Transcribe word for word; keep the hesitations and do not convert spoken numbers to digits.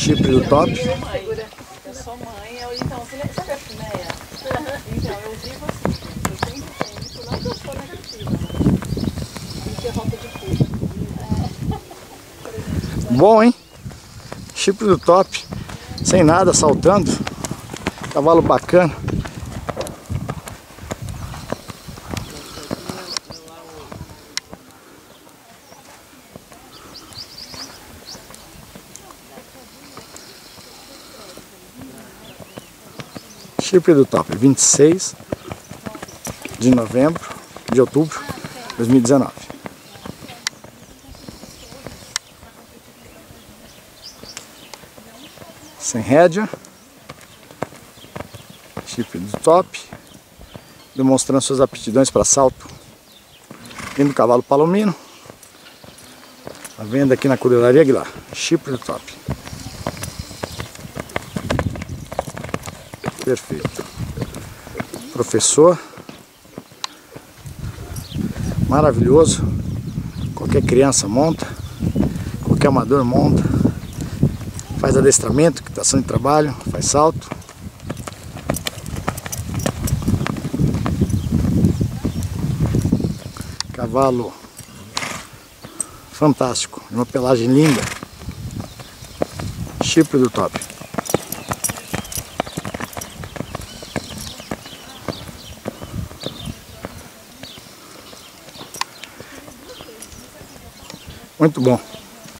Chipre do top. Eu sou mãe, eu, então, você sabe a Finéia? Então, eu vivo assim, eu sempre penso, não que eu sou negativa, mas isso é falta de culpa. Bom, hein? Chipre do top, sem nada, saltando. Cavalo bacana. Chipre do top, vinte e seis de novembro, de outubro de dois mil e dezenove. Sem rédea. Chipre do top, demonstrando suas aptidões para salto. Vindo do cavalo palomino. A venda aqui na Curilaria Aguilar. Chipre do top. Perfeito. Professor. Maravilhoso. Qualquer criança monta. Qualquer amador monta. Faz adestramento, equitação de trabalho, faz salto. Cavalo fantástico, uma pelagem linda. Chipre do top. Muito bom.